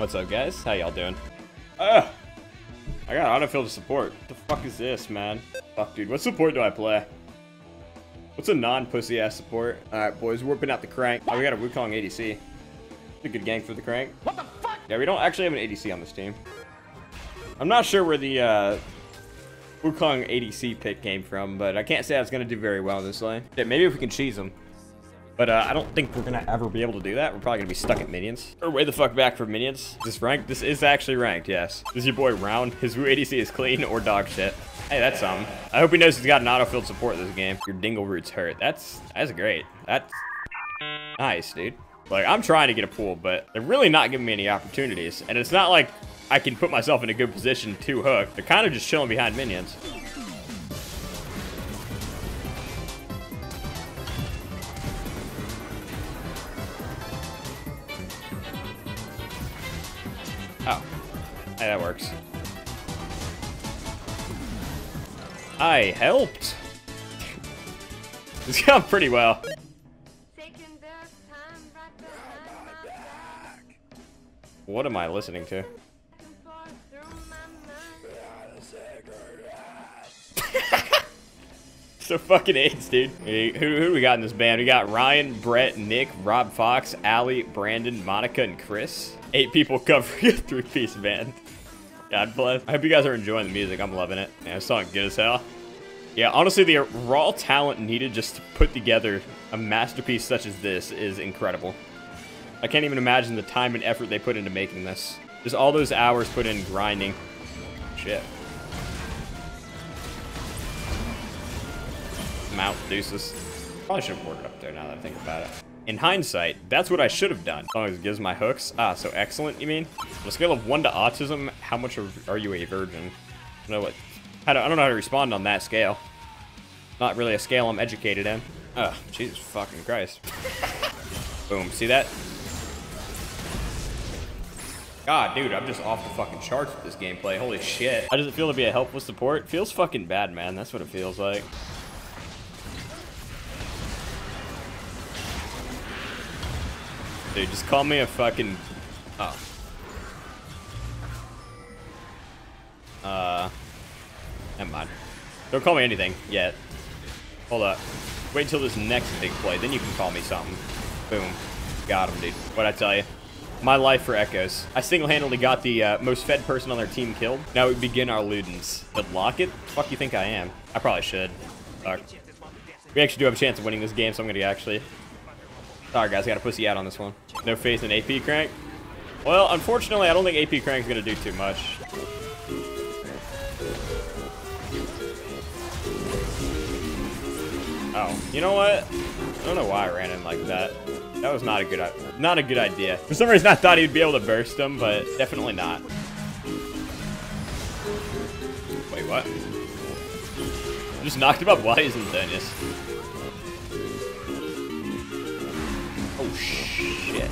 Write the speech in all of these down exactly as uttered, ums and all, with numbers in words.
What's up, guys? How y'all doing? Ugh! I got Autofilled support. What the fuck is this, man? Fuck, dude. What support do I play? What's a non-pussy ass support? Alright, boys. Warping out the crank. Oh, we got a Wukong A D C. A good gang for the crank. What the fuck? Yeah, we don't actually have an A D C on this team. I'm not sure where the uh, Wukong A D C pick came from, but I can't say I was going to do very well in this lane. Yeah, maybe if we can cheese them. But uh, I don't think we're going to ever be able to do that. We're probably going to be stuck at minions. Or way the fuck back from minions. Is this ranked? This is actually ranked, yes. This is your boy Round. His Wu A D C is clean or dog shit. Hey, that's something. I hope he knows he's got an auto-filled support this game. Your dingle roots hurt. That's that's great. That's nice, dude. Like, I'm trying to get a pool, but they're really not giving me any opportunities. And it's not like I can put myself in a good position to hook. They're kind of just chilling behind minions. Oh. Hey, that works. I helped. It's gone pretty well. What am I listening to? So fucking AIDS, dude. Hey, who, who do we got in this band? We got Ryan, Brett, Nick, Rob Fox, Allie, Brandon, Monica, and Chris. Eight people covering a three-piece band. God bless. I hope you guys are enjoying the music. I'm loving it. Yeah, it's song good as hell. Yeah, honestly, the raw talent needed just to put together a masterpiece such as this is incredible. I can't even imagine the time and effort they put into making this. Just all those hours put in grinding. Shit. Mount deuces. Probably should have worked up there now that I think about it. In hindsight, that's what I should have done. As long as it gives my hooks. Ah, so excellent, you mean? On a scale of one to autism, how much are you a virgin? I don't know what. I don't, I don't know how to respond on that scale. Not really a scale I'm educated in. Ugh, Jesus fucking Christ. Boom, see that? God, dude, I'm just off the fucking charts with this gameplay. Holy shit. How does it feel to be a helpless support? It feels fucking bad, man. That's what it feels like. Dude, just call me a fucking... Oh. Uh... Never mind. Don't call me anything yet. Hold up. Wait until this next big play, then you can call me something. Boom. Got him, dude. What'd I tell you? My life for Echoes. I single-handedly got the uh, most fed person on their team killed. Now we begin our Ludens. But lock it? Fuck you think I am? I probably should. Fuck. We actually do have a chance of winning this game, so I'm gonna actually... Sorry guys, I got a pussy out on this one. No faith in A P Crank? Well, unfortunately, I don't think A P Crank's gonna do too much. Oh, you know what? I don't know why I ran in like that. That was not a good, not a good idea. For some reason, I thought he'd be able to burst him, but definitely not. Wait, what? Just knocked him up while he's instantaneous. Oh shit!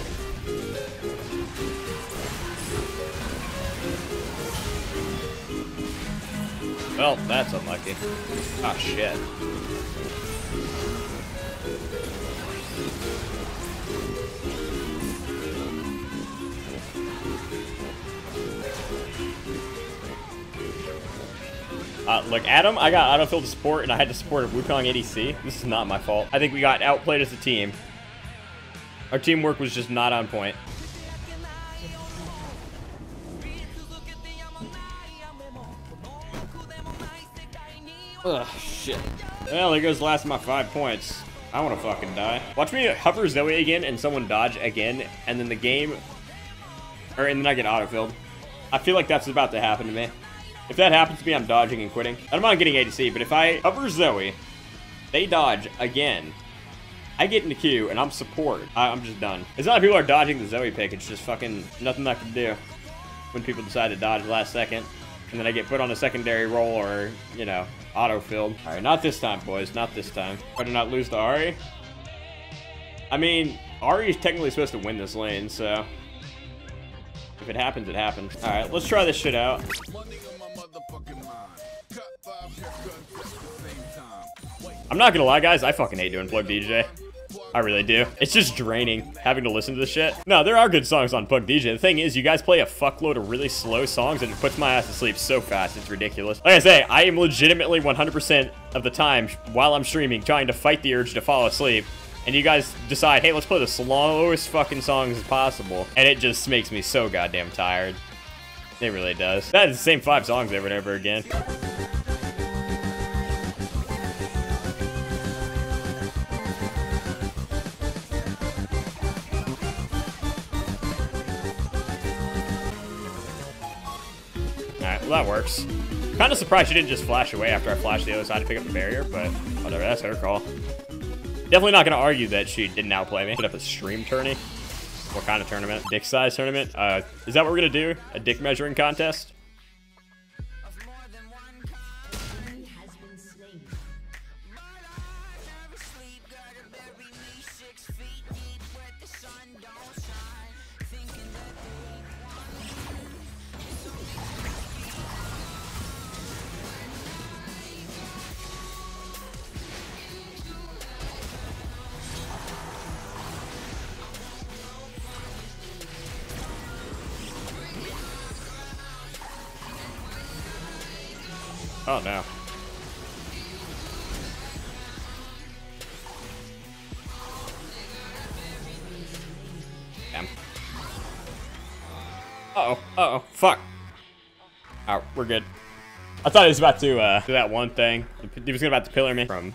Well, that's unlucky. Ah shit. Uh, look, Adam, I got auto-filled support, and I had to support a Wukong A D C. This is not my fault. I think we got outplayed as a team. Our teamwork was just not on point. Ugh, shit. Well, there goes the last of my five points. I want to fucking die. Watch me hover Zoe again and someone dodge again, and then the game... Or, and then I get auto-filled. I feel like that's about to happen to me. If that happens to me, I'm dodging and quitting. I'm not getting A D C, but if I hover Zoe, they dodge again, I get into queue, and I'm support. I, I'm just done. It's not like people are dodging the Zoe pick. It's just fucking nothing I can do when people decide to dodge last second. And then I get put on a secondary roll or, you know, auto-filled. All right, not this time, boys. Not this time. Try to not lose to Ari. I mean, Ari is technically supposed to win this lane, so... If it happens, it happens. All right, let's try this shit out. I'm not gonna lie, guys. I fucking hate doing plug D J. I really do. It's just draining having to listen to this shit. No, there are good songs on Punk D J. The thing is, you guys play a fuckload of really slow songs and it puts my ass to sleep so fast. It's ridiculous. Like I say, I am legitimately one hundred percent of the time while I'm streaming trying to fight the urge to fall asleep. And you guys decide, hey, let's play the slowest fucking songs as possible. And it just makes me so goddamn tired. It really does. That is the same five songs over and over again. Alright, well that works. Kind of surprised she didn't just flash away after I flashed the other side to pick up the barrier, but whatever, that's her call. Definitely not going to argue that she didn't outplay me. Put up a stream tourney. What kind of tournament? Dick size tournament? Uh, is that what we're going to do? A dick measuring contest? Oh no. Damn. Uh-oh. Uh-oh. Fuck. Oh, we're good. I thought he was about to uh, do that one thing. He was about to pillar me from...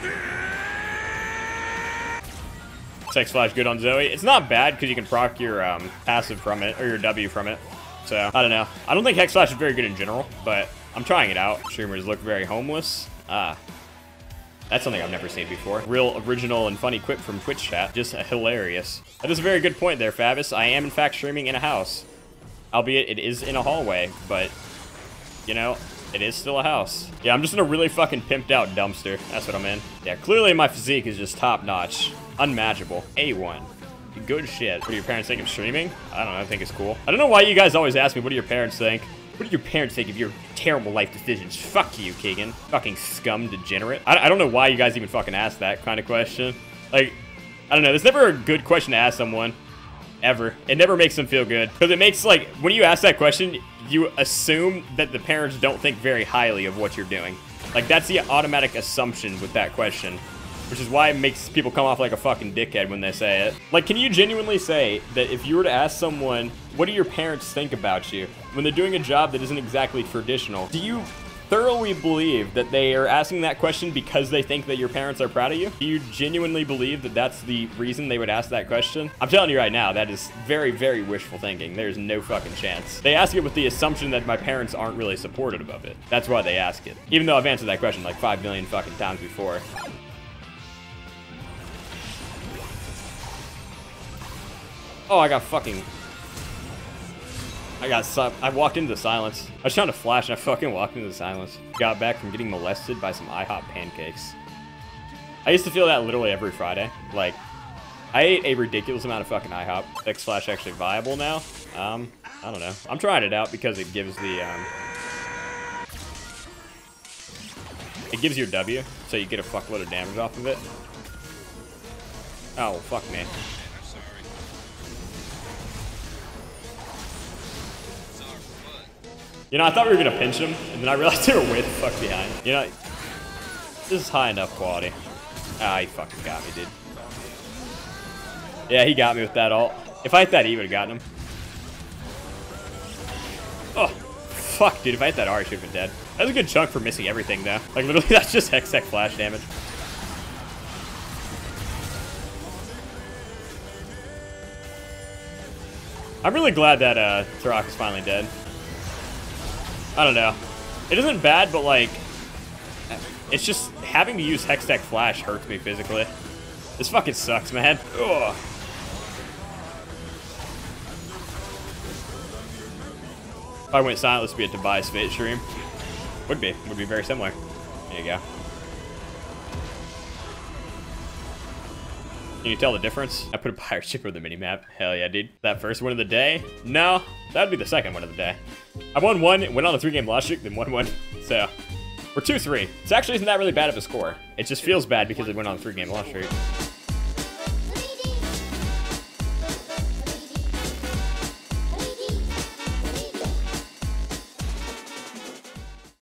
Sex Flash good on Zoe. It's not bad because you can proc your um, passive from it, or your W from it. So, I don't know. I don't think Hex Flash is very good in general, but I'm trying it out. Streamers look very homeless. Ah. That's something I've never seen before. Real original and funny quip from Twitch chat. Just uh, hilarious. That is a very good point there, Fabus. I am, in fact, streaming in a house. Albeit, it is in a hallway, but, you know, it is still a house. Yeah, I'm just in a really fucking pimped out dumpster. That's what I'm in. Yeah, clearly my physique is just top-notch. Unmatchable. A one. Good shit. What do your parents think of streaming? I don't know. I think it's cool. I don't know why you guys always ask me, what do your parents think? What do your parents think of your terrible life decisions? Fuck you, Keegan. Fucking scum degenerate. I, I don't know why you guys even fucking ask that kind of question. Like, I don't know. There's never a good question to ask someone. Ever. It never makes them feel good. Because it makes, like, when you ask that question, you assume that the parents don't think very highly of what you're doing. Like, that's the automatic assumption with that question. Which is why it makes people come off like a fucking dickhead when they say it. Like, can you genuinely say that if you were to ask someone, what do your parents think about you? When they're doing a job that isn't exactly traditional, do you thoroughly believe that they are asking that question because they think that your parents are proud of you? Do you genuinely believe that that's the reason they would ask that question? I'm telling you right now, that is very, very wishful thinking. There's no fucking chance. They ask it with the assumption that my parents aren't really supportive of it. That's why they ask it. Even though I've answered that question like five million fucking times before. Oh, I got fucking... I got... I walked into the silence. I was trying to flash and I fucking walked into the silence. Got back from getting molested by some IHOP pancakes. I used to feel that literally every Friday. Like, I ate a ridiculous amount of fucking IHOP. X Flash actually viable now. Um, I don't know. I'm trying it out because it gives the, um... It gives your W, so you get a fuckload of damage off of it. Oh, fuck me. You know, I thought we were gonna pinch him, and then I realized they were way the fuck behind. You know, this is high enough quality. Ah, he fucking got me, dude. Yeah, he got me with that ult. If I hit that E, would have gotten him. Oh, fuck, dude. If I hit that R, I should have been dead. That's a good chunk for missing everything, though. Like, literally, that's just Hextech flash damage. I'm really glad that uh, Turok is finally dead. I don't know. It isn't bad, but like, it's just having to use Hextech Flash hurts me physically. This fucking sucks, man. Ugh. If I went silent, this would be a Tobias Fate stream. Would be. Would be very similar. There you go. Can you tell the difference? I put a pirate ship on the minimap. Hell yeah, dude. That first win of the day? No, that'd be the second win of the day. I won one, went on a three-game loss streak, then won one. So, we're two three. It actually isn't that really bad of a score. It just feels bad because it went on a three-game loss streak.